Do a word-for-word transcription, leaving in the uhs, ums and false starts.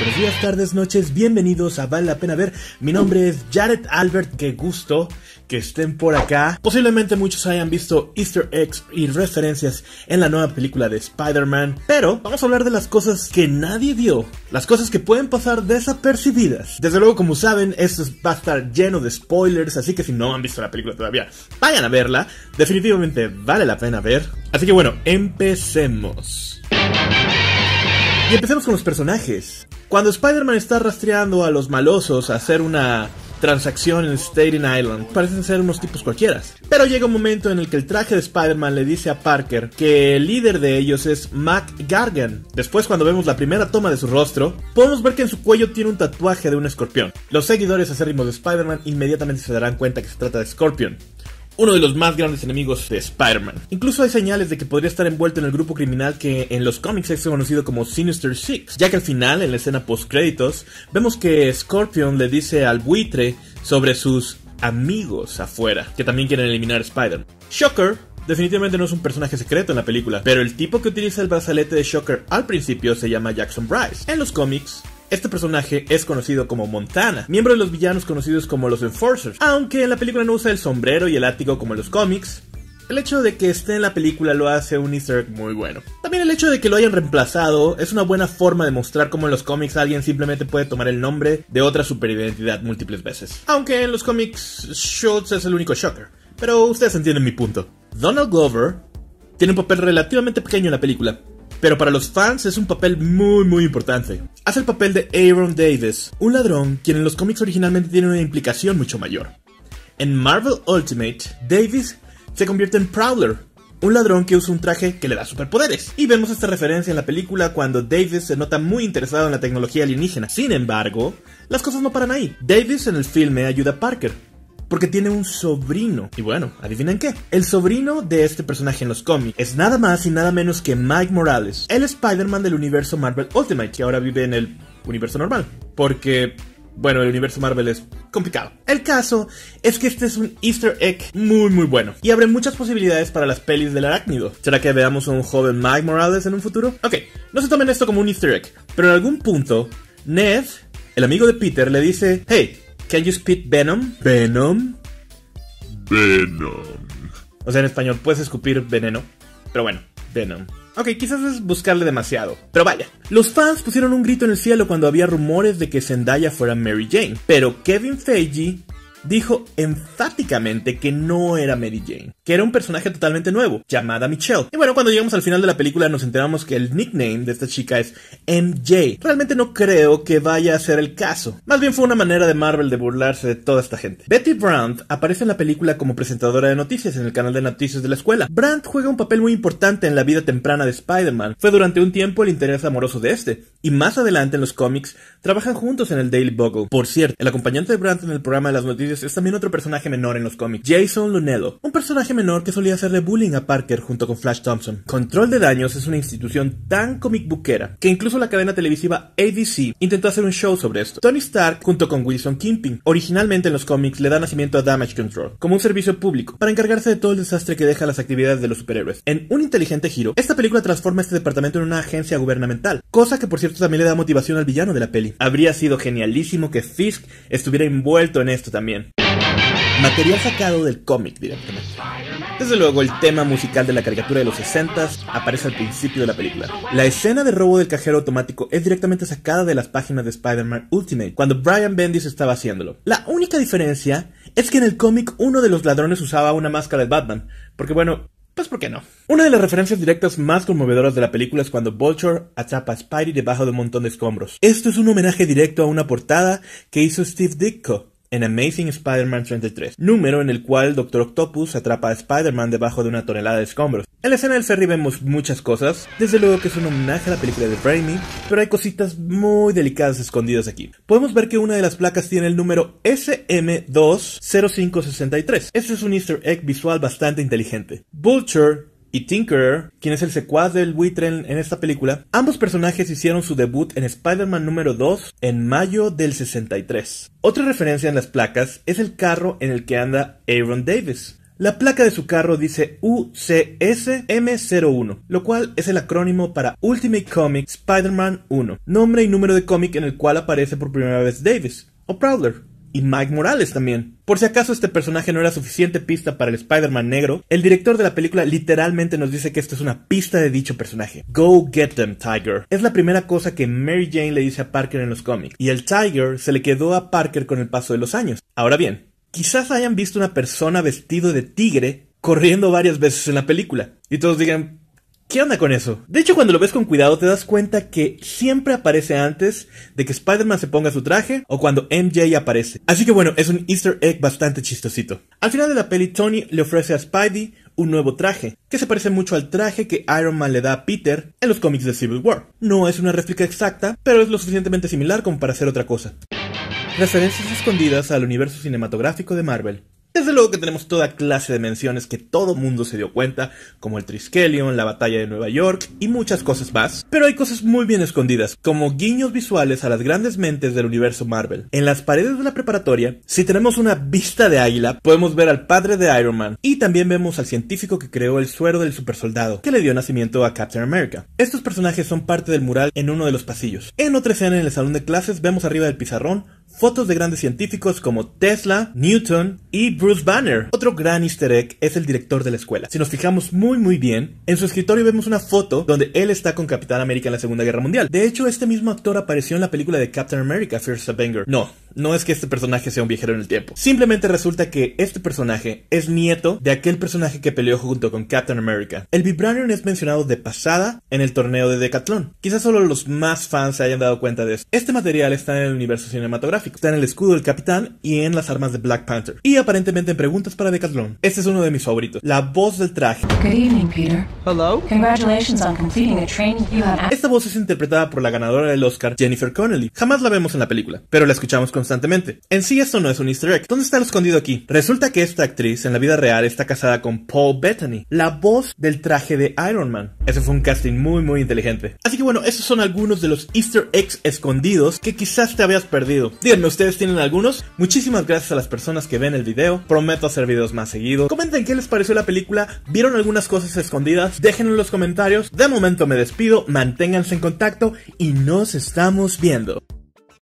Buenos días, tardes, noches, bienvenidos a Vale la Pena Ver. Mi nombre es Jared Albert, qué gusto que estén por acá. Posiblemente muchos hayan visto easter eggs y referencias en la nueva película de Spider-Man, pero vamos a hablar de las cosas que nadie vio, las cosas que pueden pasar desapercibidas. Desde luego, como saben, esto va a estar lleno de spoilers, así que si no han visto la película todavía, vayan a verla, definitivamente vale la pena ver. Así que bueno, empecemos. Y empecemos con los personajes. Cuando Spider-Man está rastreando a los malosos a hacer una transacción en Staten Island, parecen ser unos tipos cualquiera. Pero llega un momento en el que el traje de Spider-Man le dice a Parker que el líder de ellos es Mac Gargan. Después, cuando vemos la primera toma de su rostro, podemos ver que en su cuello tiene un tatuaje de un escorpión. Los seguidores acérrimos de Spider-Man inmediatamente se darán cuenta que se trata de Scorpion, uno de los más grandes enemigos de Spider-Man. Incluso hay señales de que podría estar envuelto en el grupo criminal que en los cómics es conocido como Sinister Six, ya que al final, en la escena post-créditos, vemos que Scorpion le dice al buitre sobre sus amigos afuera, que también quieren eliminar a Spider-Man. Shocker definitivamente no es un personaje secreto en la película, pero el tipo que utiliza el brazalete de Shocker al principio se llama Jackson Bryce. En los cómics, este personaje es conocido como Montana, miembro de los villanos conocidos como los Enforcers. Aunque en la película no usa el sombrero y el látigo como en los cómics, el hecho de que esté en la película lo hace un easter egg muy bueno. También el hecho de que lo hayan reemplazado es una buena forma de mostrar cómo en los cómics alguien simplemente puede tomar el nombre de otra superidentidad múltiples veces. Aunque en los cómics Schultz es el único Shocker, pero ustedes entienden mi punto. Donald Glover tiene un papel relativamente pequeño en la película, pero para los fans es un papel muy muy importante. Hace el papel de Aaron Davis, un ladrón quien en los cómics originalmente tiene una implicación mucho mayor. En Marvel Ultimate, Davis se convierte en Prowler, un ladrón que usa un traje que le da superpoderes. Y vemos esta referencia en la película cuando Davis se nota muy interesado en la tecnología alienígena. Sin embargo, las cosas no paran ahí. Davis en el filme ayuda a Parker porque tiene un sobrino. Y bueno, ¿adivinen qué? El sobrino de este personaje en los cómics es nada más y nada menos que Mike Morales, el Spider-Man del universo Marvel Ultimate, que ahora vive en el universo normal. Porque, bueno, el universo Marvel es complicado. El caso es que este es un easter egg muy muy bueno y abre muchas posibilidades para las pelis del arácnido. ¿Será que veamos a un joven Mike Morales en un futuro? Ok, no se tomen esto como un easter egg, pero en algún punto, Ned, el amigo de Peter, le dice: hey, can you spit venom? ¿Venom? Venom. O sea, en español, puedes escupir veneno. Pero bueno, Venom. Ok, quizás es buscarle demasiado, pero vaya. Los fans pusieron un grito en el cielo cuando había rumores de que Zendaya fuera Mary Jane, pero Kevin Feige dijo enfáticamente que no era Mary Jane, que era un personaje totalmente nuevo, llamada Michelle. Y bueno, cuando llegamos al final de la película nos enteramos que el nickname de esta chica es M J. Realmente no creo que vaya a ser el caso. Más bien fue una manera de Marvel de burlarse de toda esta gente. Betty Brant aparece en la película como presentadora de noticias en el canal de noticias de la escuela. Brant juega un papel muy importante en la vida temprana de Spider-Man. Fue durante un tiempo el interés amoroso de este, y más adelante en los cómics trabajan juntos en el Daily Bugle. Por cierto, el acompañante de Brant en el programa de las noticias es también otro personaje menor en los cómics, Jason Lunello, un personaje menor que solía hacerle bullying a Parker junto con Flash Thompson. Control de Daños es una institución tan comic bookera que incluso la cadena televisiva A B C intentó hacer un show sobre esto. Tony Stark junto con Wilson Kingpin, originalmente en los cómics le da nacimiento a Damage Control, como un servicio público, para encargarse de todo el desastre que deja las actividades de los superhéroes. En un inteligente giro, esta película transforma este departamento en una agencia gubernamental, cosa que por cierto también le da motivación al villano de la peli. Habría sido genialísimo que Fisk estuviera envuelto en esto también. Material sacado del cómic directamente. Desde luego, el tema musical de la caricatura de los sesentas aparece al principio de la película. La escena de robo del cajero automático es directamente sacada de las páginas de Spider-Man Ultimate, cuando Brian Bendis estaba haciéndolo. La única diferencia es que en el cómic uno de los ladrones usaba una máscara de Batman, porque bueno, pues ¿por qué no? Una de las referencias directas más conmovedoras de la película es cuando Vulture atrapa a Spidey debajo de un montón de escombros. Esto es un homenaje directo a una portada que hizo Steve Ditko en Amazing Spider-Man treinta y tres, número en el cual Doctor Octopus atrapa a Spider-Man debajo de una tonelada de escombros. En la escena del ferry vemos muchas cosas, desde luego que es un homenaje a la película de Raimi, pero hay cositas muy delicadas escondidas aquí. Podemos ver que una de las placas tiene el número S M dos cero cinco seis tres. Este es un easter egg visual bastante inteligente. Vulture y Tinkerer, quien es el secuaz del buitre en, en esta película, ambos personajes hicieron su debut en Spider-Man número dos en mayo del sesenta y tres. Otra referencia en las placas es el carro en el que anda Aaron Davis. La placa de su carro dice U C S M cero uno, lo cual es el acrónimo para Ultimate Comics Spider-Man uno, nombre y número de cómic en el cual aparece por primera vez Davis, o Prowler, y Mike Morales también. Por si acaso este personaje no era suficiente pista para el Spider-Man negro, el director de la película literalmente nos dice que esto es una pista de dicho personaje. Go get them, Tiger. Es la primera cosa que Mary Jane le dice a Parker en los cómics, y el Tiger se le quedó a Parker con el paso de los años. Ahora bien, quizás hayan visto una persona vestido de tigre corriendo varias veces en la película, y todos digan, ¿qué onda con eso? De hecho, cuando lo ves con cuidado te das cuenta que siempre aparece antes de que Spider-Man se ponga su traje o cuando M J aparece. Así que bueno, es un easter egg bastante chistosito. Al final de la peli, Tony le ofrece a Spidey un nuevo traje, que se parece mucho al traje que Iron Man le da a Peter en los cómics de Civil War. No es una réplica exacta, pero es lo suficientemente similar como para hacer otra cosa. Referencias escondidas al universo cinematográfico de Marvel. Desde luego que tenemos toda clase de menciones que todo mundo se dio cuenta, como el Triskelion, la batalla de Nueva York y muchas cosas más. Pero hay cosas muy bien escondidas, como guiños visuales a las grandes mentes del universo Marvel. En las paredes de la preparatoria, si tenemos una vista de águila, podemos ver al padre de Iron Man, y también vemos al científico que creó el suero del supersoldado, que le dio nacimiento a Captain America. Estos personajes son parte del mural en uno de los pasillos. En otra escena en el salón de clases vemos arriba del pizarrón fotos de grandes científicos como Tesla, Newton y Bruce Banner. Otro gran easter egg es el director de la escuela. Si nos fijamos muy muy bien, en su escritorio vemos una foto donde él está con Capitán América en la Segunda Guerra Mundial. De hecho, este mismo actor apareció en la película de Captain America First Avenger. No, no es que este personaje sea un viajero en el tiempo. Simplemente resulta que este personaje es nieto de aquel personaje que peleó junto con Captain America. El Vibranium es mencionado de pasada en el torneo de Decathlon. Quizás solo los más fans se hayan dado cuenta de eso. Este material está en el universo cinematográfico. Está en el escudo del Capitán y en las armas de Black Panther. Y aparentemente en preguntas para Decathlon. Este es uno de mis favoritos. La voz del traje. Good evening, Peter. Hello. Congratulations on completing the training you have. Esta voz es interpretada por la ganadora del Oscar, Jennifer Connelly. Jamás la vemos en la película, pero la escuchamos constantemente. En sí esto no es un easter egg. ¿Dónde está lo escondido aquí? Resulta que esta actriz en la vida real está casada con Paul Bettany, la voz del traje de Iron Man. Ese fue un casting muy muy inteligente. Así que bueno, esos son algunos de los easter eggs escondidos que quizás te habías perdido. Díganme, ¿ustedes tienen algunos? Muchísimas gracias a las personas que ven el video. Prometo hacer videos más seguido. Comenten qué les pareció la película. ¿Vieron algunas cosas escondidas? Déjenlo en los comentarios. De momento me despido. Manténganse en contacto y nos estamos viendo.